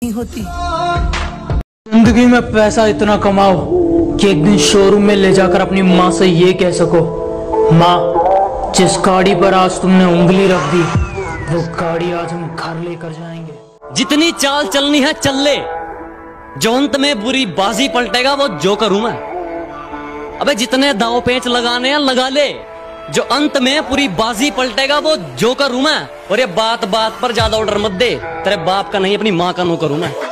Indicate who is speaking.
Speaker 1: नहीं होती।
Speaker 2: जिंदगी में पैसा इतना कमाओ कि एक दिन शोरूम में ले जाकर अपनी माँ से ये कह सको, माँ जिस गाड़ी पर आज तुमने उंगली रख दी वो गाड़ी आज हम घर लेकर जाएंगे।
Speaker 3: जितनी चाल चलनी है चल ले, जो अंत में बुरी बाजी पलटेगा वो जोकर हूं मैं। अबे जितने दांव पेंच लगाने हैं लगा ले, जो अंत में पूरी बाजी पलटेगा वो जोकर हूं मैं। और ये बात बात पर ज्यादा ऑर्डर मत दे, तेरे बाप का नहीं अपनी माँ का नौकर हूं मैं।